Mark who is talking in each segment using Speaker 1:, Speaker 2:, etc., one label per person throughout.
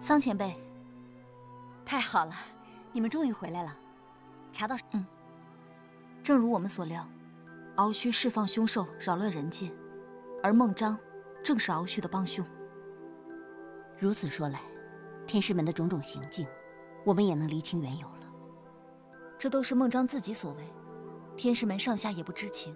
Speaker 1: 桑前辈，
Speaker 2: 太好了，你们终于回来了。查到，
Speaker 1: 正如我们所料，敖须释放凶兽，扰乱人界，而孟章正是敖须的帮凶。
Speaker 2: 如此说来，天师门的种种行径，我们也能厘清缘由了。
Speaker 1: 这都是孟章自己所为，天师门上下也不知情。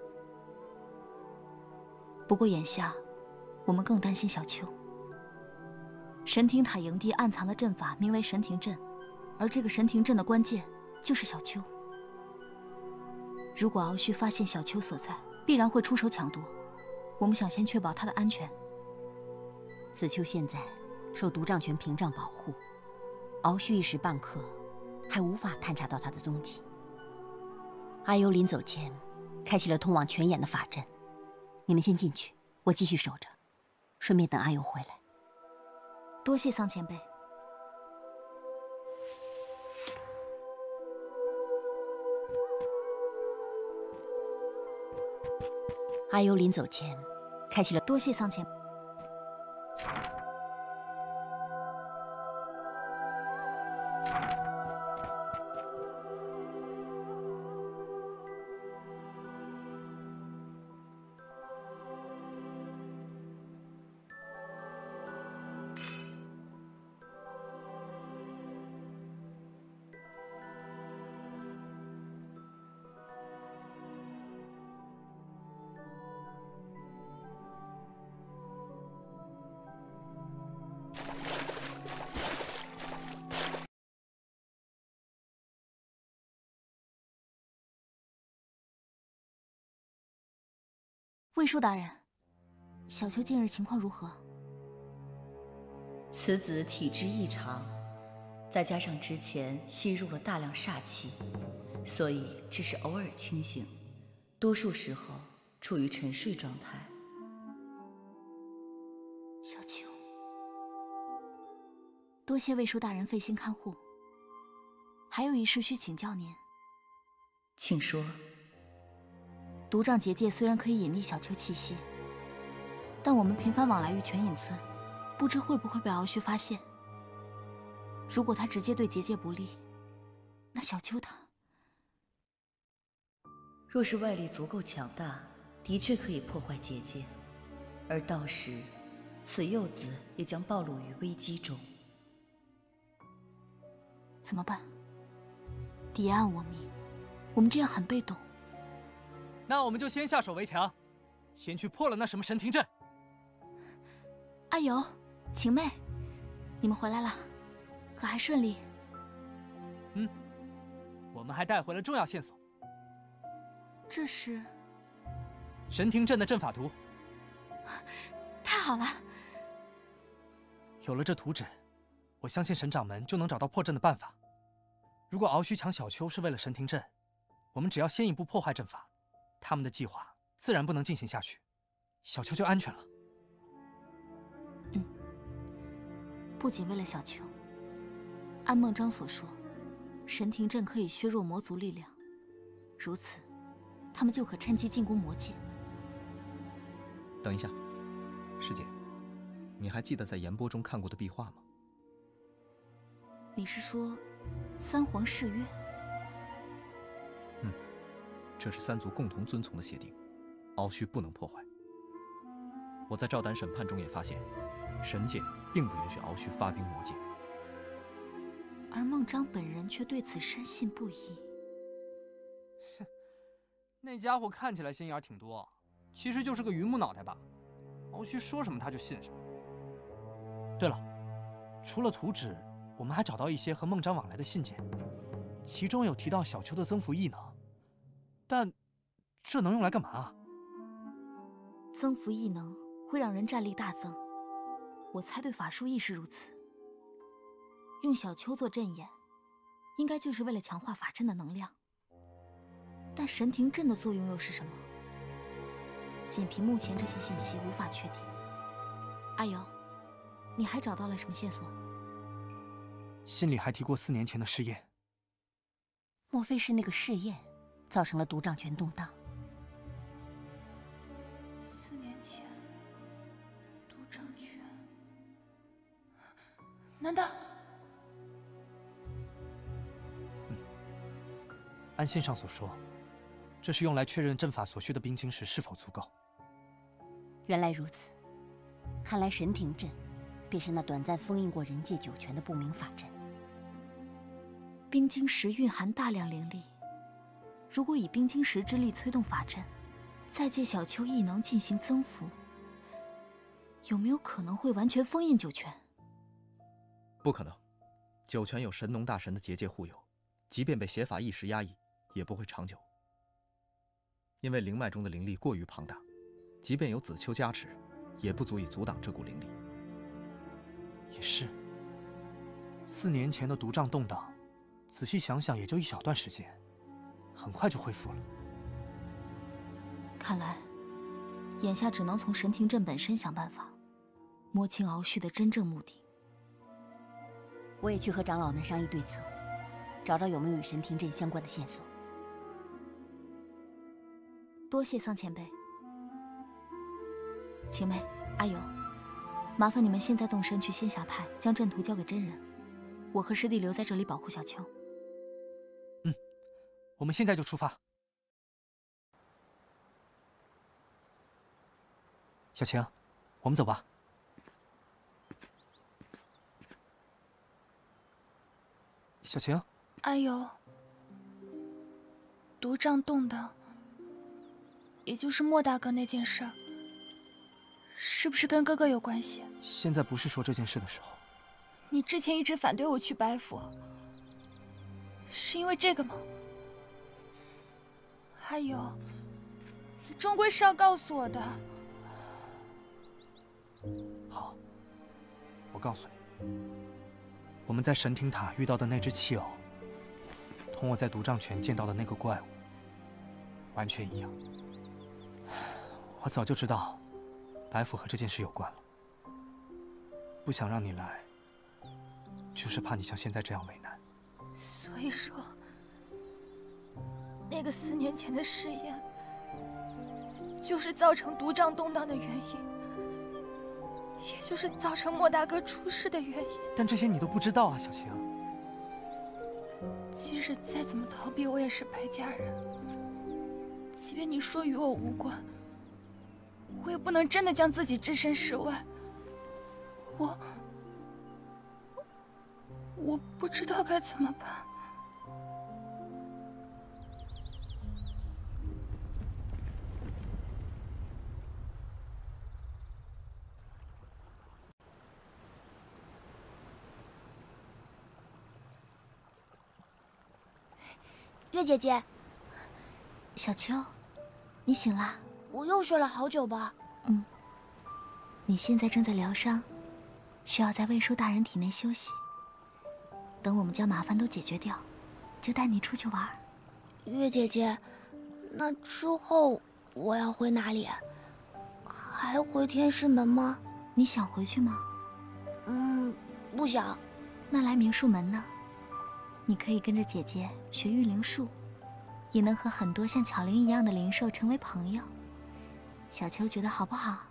Speaker 1: 不过眼下，我们更担心小秋。神庭塔营地暗藏的阵法名为神庭阵，而这个神庭阵的关键就是小秋。如果敖须发现小秋所在，必然会出手抢夺。我们想先确保他的安全。
Speaker 2: 子秋现在受毒瘴拳屏障保护，敖须一时半刻还无法探查到他的踪迹。阿尤临走前开启了通往泉眼的法阵，你们先进去，我继续守着，顺便等阿尤回来。
Speaker 1: 多谢桑前辈。
Speaker 2: 阿尤临走前开启了，
Speaker 1: 多谢桑前辈。魏叔大人，小秋近日情况如何？
Speaker 3: 此子体质异常，再加上之前吸入了大量煞气，所以只是偶尔清醒，多数时候处于沉睡状态。
Speaker 1: 小秋，多谢魏叔大人费心看护。还有一事需请教您。
Speaker 3: 请说。
Speaker 1: 毒瘴结界虽然可以隐匿小秋气息，但我们频繁往来于泉隐村，不知会不会被敖须发现。如果他直接对结界不利，那小秋他……
Speaker 3: 若是外力足够强大，的确可以破坏结界，而到时，此幼子也将暴露于危机中。
Speaker 1: 怎么办？敌暗我明，我们这样很被动。
Speaker 4: 那我们就先下手为强，先去破了那什么神庭阵。
Speaker 1: 阿尤、晴妹，你们回来了，可还顺利？
Speaker 4: 我们还带回了重要线索。
Speaker 1: 这是
Speaker 4: 神庭阵的阵法图。
Speaker 1: 太好了！
Speaker 4: 有了这图纸，我相信神掌门就能找到破阵的办法。如果敖须抢小秋是为了神庭阵，我们只要先一步破坏阵法，他们的计划自然不能进行下去，小秋就安全了。
Speaker 1: 不仅为了小秋，按孟章所说，神庭阵可以削弱魔族力量，如此，他们就可趁机进攻魔界。
Speaker 5: 等一下，师姐，你还记得在言波中看过的壁画吗？
Speaker 1: 你是说三皇誓约？
Speaker 5: 这是三族共同遵从的协定，敖须不能破坏。我在赵丹审判中也发现，神界并不允许敖须发兵魔界，
Speaker 1: 而孟章本人却对此深信不疑。
Speaker 4: 哼，那家伙看起来心眼挺多，其实就是个榆木脑袋吧。敖须说什么他就信什么。对了，除了图纸，我们还找到一些和孟章往来的信件，其中有提到小秋的增幅异能，但这能用来干嘛啊？
Speaker 1: 增幅异能会让人战力大增，我猜对法术亦是如此。用小秋做阵眼，应该就是为了强化法阵的能量。但神庭阵的作用又是什么？仅凭目前这些信息无法确定。阿尤，你还找到了什么线索？
Speaker 4: 信里还提过4年前的试验。
Speaker 2: 莫非是那个试验造成了毒瘴拳动荡
Speaker 6: ？4年前，毒瘴拳， 难道？
Speaker 4: 按信上所说，这是用来确认阵法所需的冰晶石是否足够。
Speaker 2: 原来如此，看来神庭阵便是那短暂封印过人界九泉的不明法阵。
Speaker 1: 冰晶石蕴含大量灵力，如果以冰晶石之力催动法阵，再借小丘异能进行增幅，有没有可能会完全封印九泉？
Speaker 5: 不可能，九泉有神农大神的结界护佑，即便被邪法一时压抑，也不会长久。因为灵脉中的灵力过于庞大，即便有子秋加持，也不足以阻挡这股灵力。
Speaker 4: 也是，4年前的毒瘴动荡，仔细想想也就一小段时间，很快就恢复了。
Speaker 1: 看来，眼下只能从神庭阵本身想办法，摸清敖旭的真正目的。
Speaker 2: 我也去和长老们商议对策，找找有没有与神庭阵相关的线索。
Speaker 1: 多谢桑前辈。晴妹、阿友，麻烦你们现在动身去仙霞派，将阵图交给真人。我和师弟留在这里保护小秋。
Speaker 4: 我们现在就出发。小晴，我们走吧。小晴，
Speaker 6: 阿友，毒瘴动荡，也就是莫大哥那件事，是不是跟哥哥有关系？
Speaker 4: 现在不是说这件事的时候。
Speaker 6: 你之前一直反对我去白府，是因为这个吗？还有，你终归是要告诉我的。
Speaker 4: 好，我告诉你，我们在神庭塔遇到的那只弃偶，同我在毒瘴泉见到的那个怪物完全一样。我早就知道白府和这件事有关了，不想让你来，就是怕你像现在这样为难。
Speaker 6: 所以说，那个4年前的誓言，就是造成毒瘴动荡的原因，也就是造成莫大哥出事的原因。
Speaker 4: 但这些你都不知道啊，小晴。
Speaker 6: 即使再怎么逃避，我也是白家人。即便你说与我无关，我也不能真的将自己置身事外。我不知道该怎么办。
Speaker 7: 月姐姐，
Speaker 1: 小秋，你醒啦？
Speaker 7: 我又睡了好久吧？
Speaker 1: 你现在正在疗伤，需要在魏叔大人体内休息。等我们将麻烦都解决掉，就带你出去玩。
Speaker 7: 月姐姐，那之后我要回哪里？还回天师门吗？
Speaker 1: 你想回去吗？
Speaker 7: 不想。
Speaker 1: 那来明术门呢？你可以跟着姐姐学御灵术，也能和很多像巧灵一样的灵兽成为朋友。小秋觉得好不好？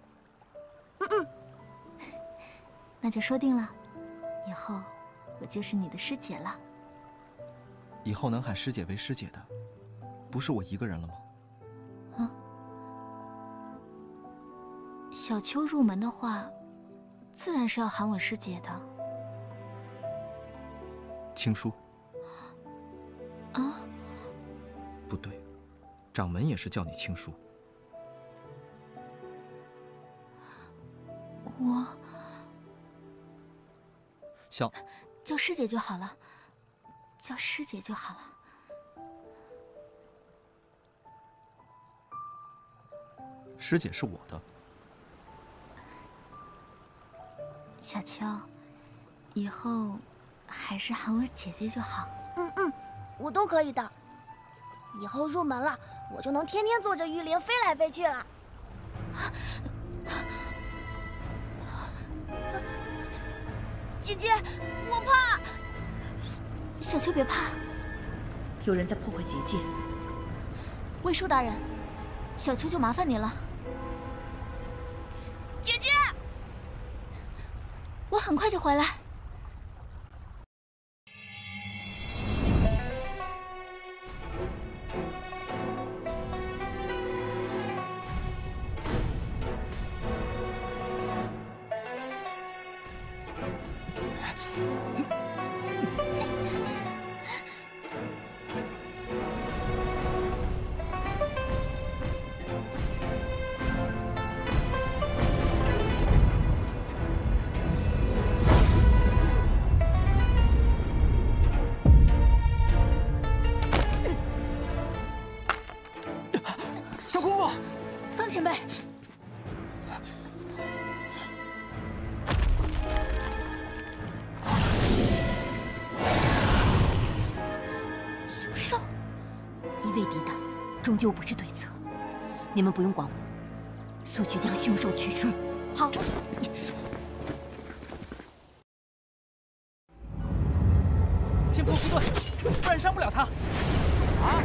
Speaker 1: 那就说定了，以后我就是你的师姐了。
Speaker 5: 以后能喊师姐为师姐的，不是我一个人了吗？
Speaker 1: 小秋入门的话，自然是要喊我师姐的。
Speaker 5: 青书。
Speaker 1: 啊？
Speaker 5: 不对，掌门也是叫你青书。
Speaker 1: 我
Speaker 5: 叫
Speaker 1: 师姐就好了，叫师姐就好了。
Speaker 5: 师姐是我的。
Speaker 1: 小秋，以后还是喊我姐姐就好。
Speaker 7: 我都可以的。以后入门了，我就能天天坐着玉灵飞来飞去了。姐姐，我怕。
Speaker 1: 小秋别怕，
Speaker 3: 有人在破坏结界。
Speaker 1: 魏叔大人，小秋就麻烦您了。
Speaker 7: 姐姐，
Speaker 1: 我很快就回来。
Speaker 2: 一味抵挡，终究不是对策。你们不用管我，速去将凶手取出。
Speaker 1: 好。
Speaker 4: 天破护盾，不然伤不了他。啊！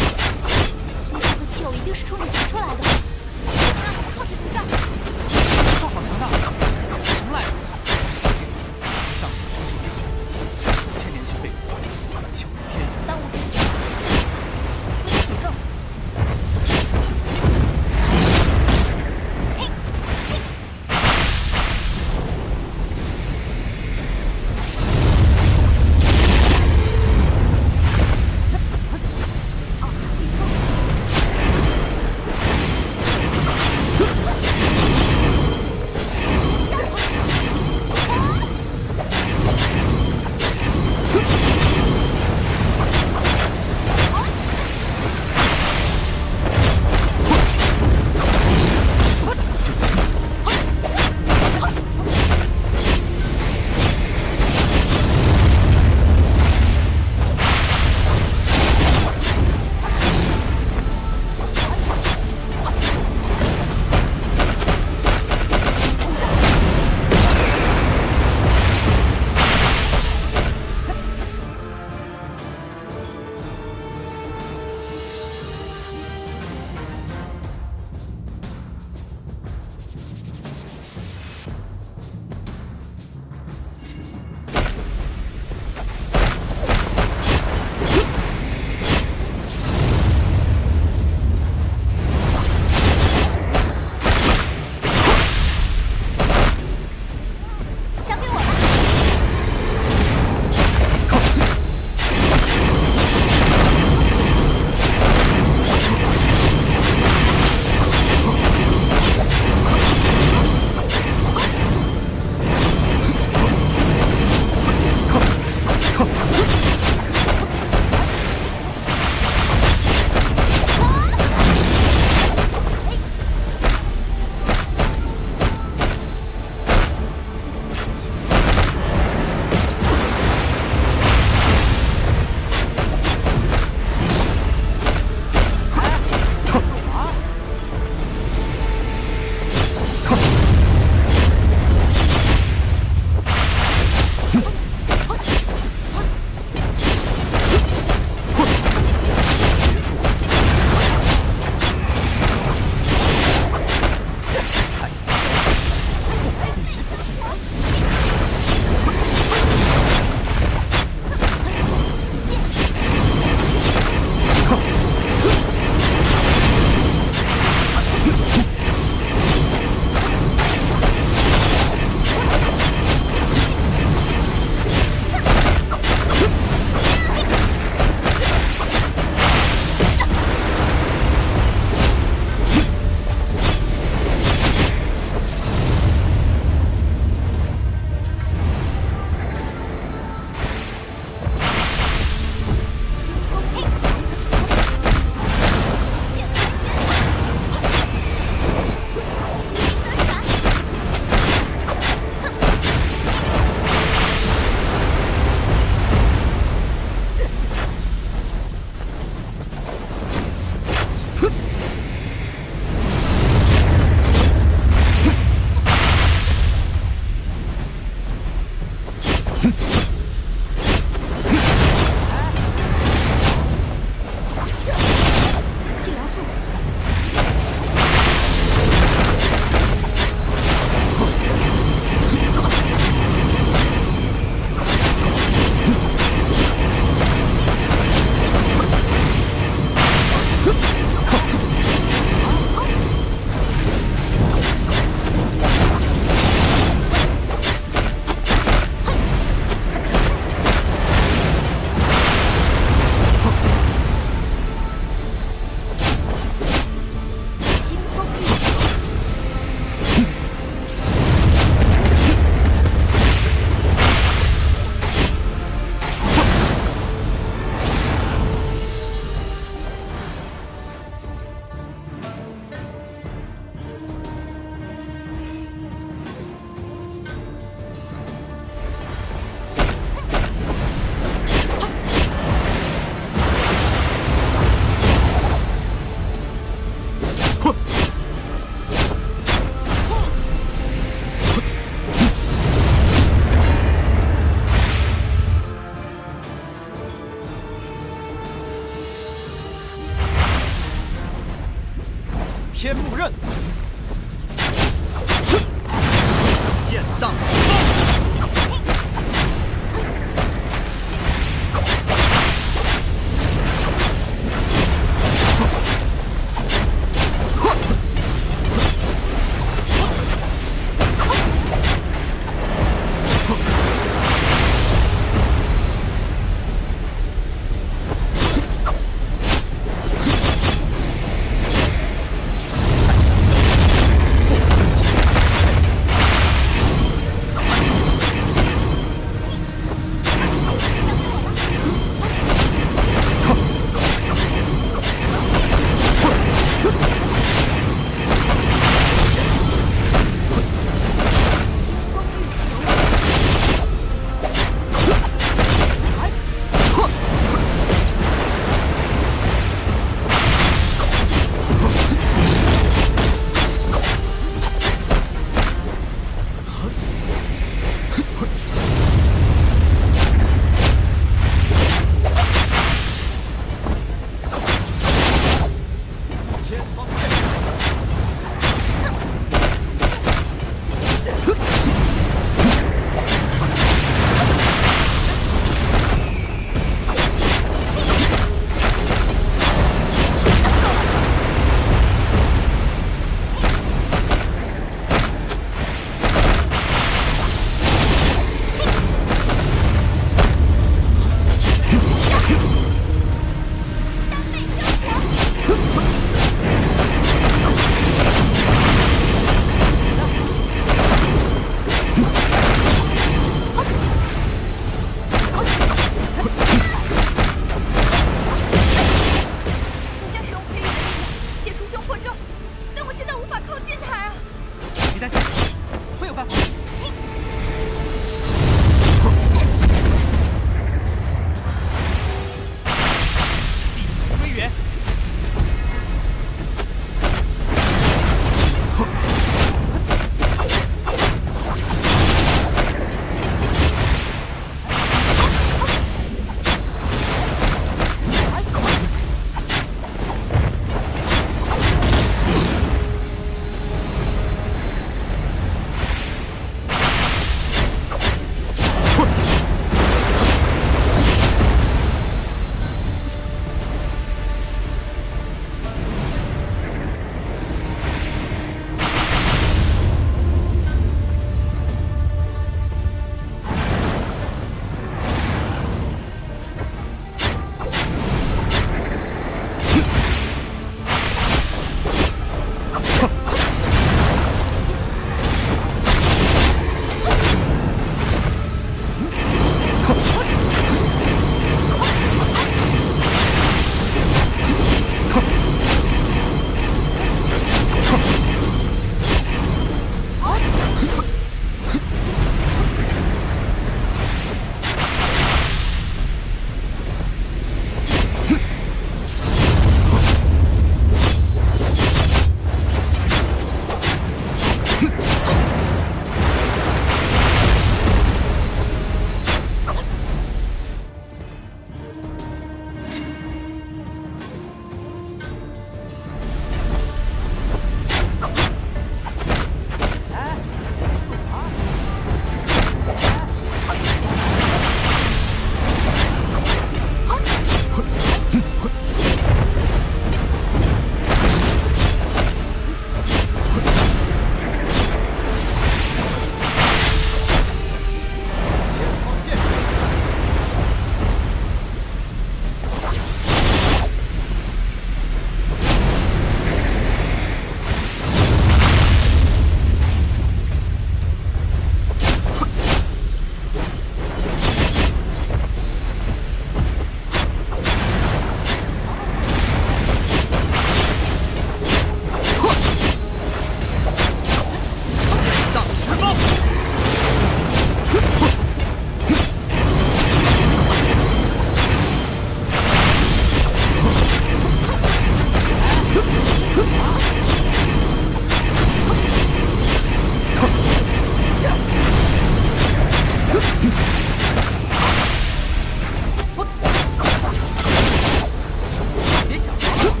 Speaker 4: 别想逃了！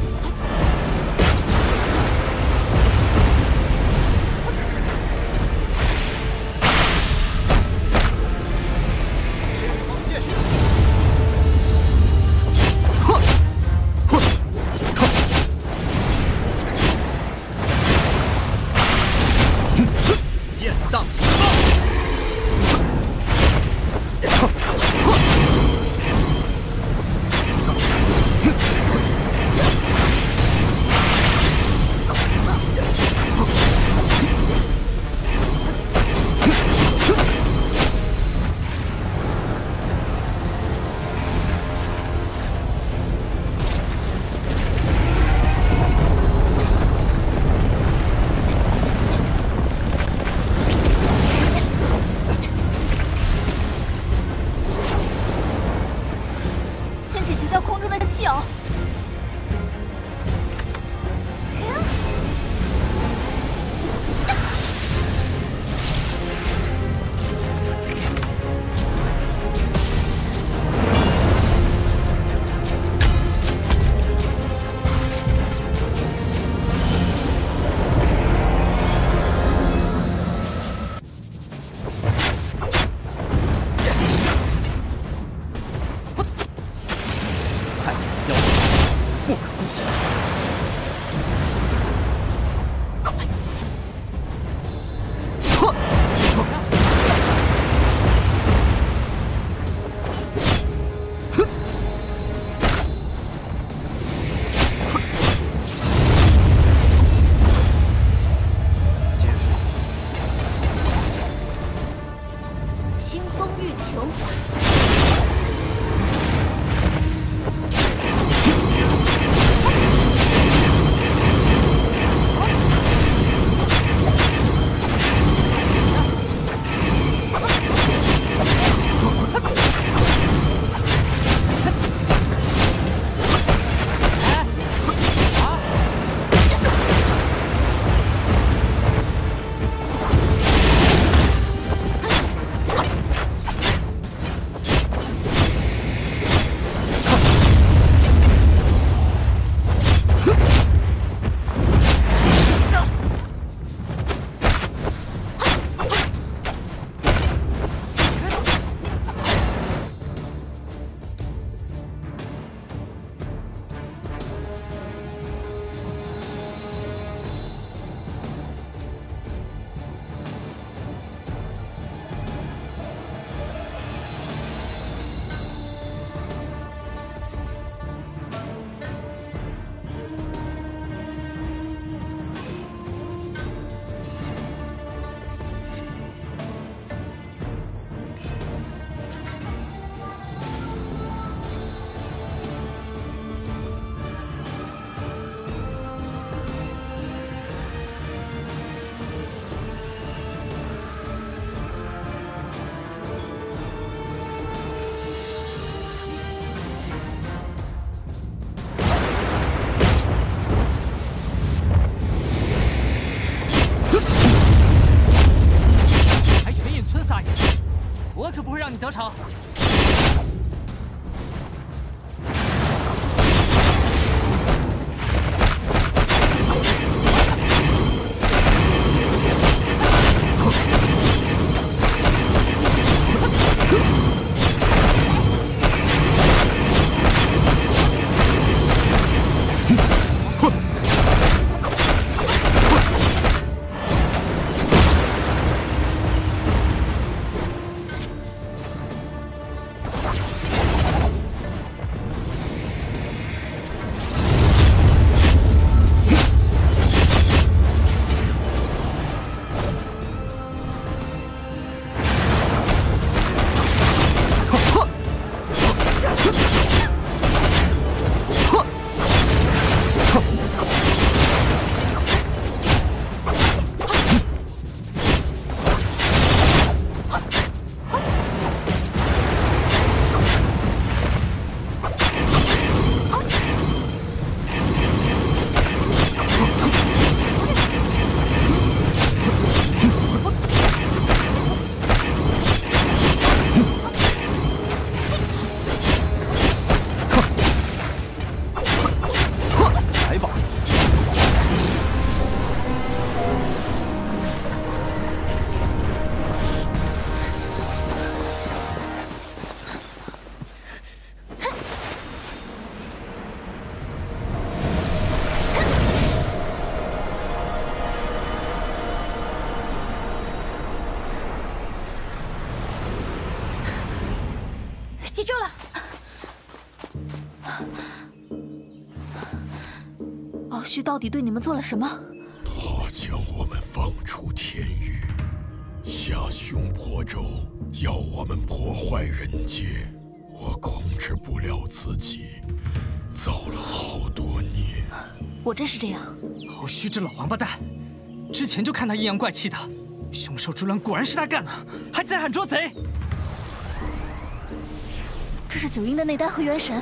Speaker 5: 剑荡西
Speaker 1: 先解决掉空中的气偶。清风欲穷。
Speaker 4: 我可不会让你得逞。
Speaker 6: 记住了。
Speaker 1: 鳌旭到底对你们做了什么？
Speaker 8: 他将我们放出天域，下凶破咒，要我们破坏人界。我控制不了自己，造了好多孽。
Speaker 1: 果真是这样。
Speaker 4: 鳌旭这老王八蛋，之前就看他阴阳怪气的，凶兽之乱果然是他干的，还在喊捉贼。
Speaker 1: 这是九阴的内丹和元神。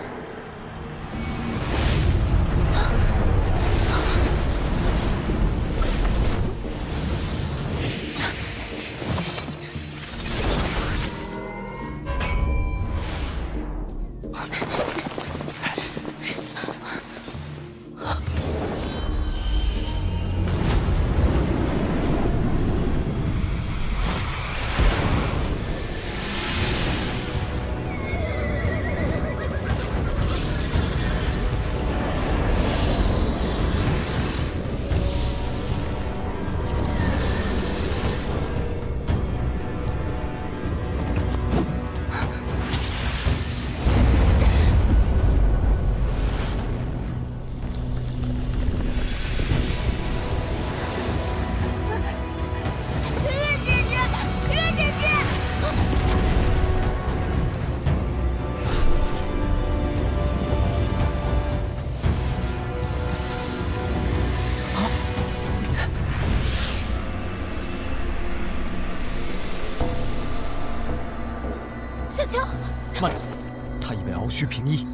Speaker 6: 小秋，
Speaker 5: 慢着，他已被鳌旭平一。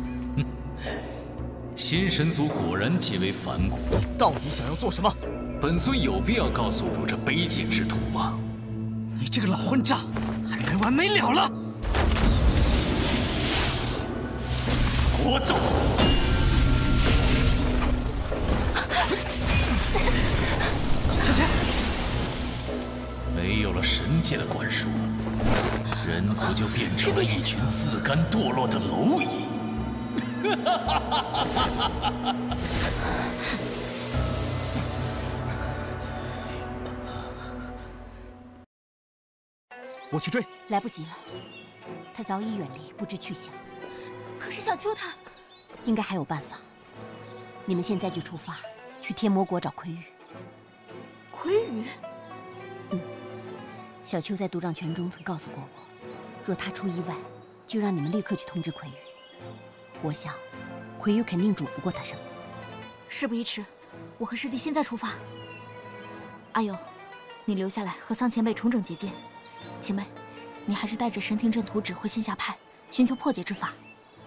Speaker 9: 新神族果然极为反骨。
Speaker 5: 你到底想要做什么？
Speaker 9: 本尊有必要告诉汝这卑贱之徒吗？
Speaker 4: 你这个老混账，还没完没了了！
Speaker 9: 给我走！
Speaker 4: 小千，
Speaker 9: 没有了神界的灌输，人族就变成了一群自甘堕落的蝼蚁。
Speaker 5: 我去追。
Speaker 2: 来不及了，他早已远离，不知去向。
Speaker 6: 可是小秋他
Speaker 2: 应该还有办法。你们现在就出发，去天魔国找魁羽。
Speaker 6: 魁羽，
Speaker 2: 小秋在独掌泉中曾告诉过我，若他出意外，就让你们立刻去通知魁羽。我想，魁羽肯定嘱咐过他什么。
Speaker 1: 事不宜迟，我和师弟现在出发。阿友，你留下来和桑前辈重整结界。晴妹，你还是带着神庭阵图纸回仙下派，寻求破解之法。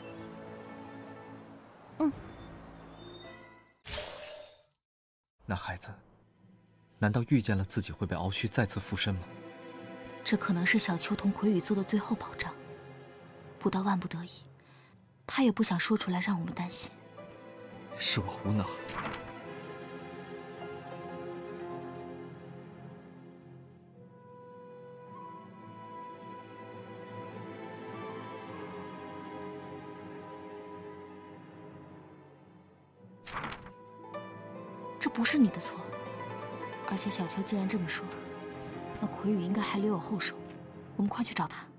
Speaker 5: 那孩子，难道预见了自己会被鳌旭再次附身吗？
Speaker 1: 这可能是小秋同魁羽做的最后保障。不到万不得已，他也不想说出来，让我们担心。
Speaker 5: 是我无能。
Speaker 1: 这不是你的错，而且小秋既然这么说，那魁羽应该还留有后手，我们快去找他。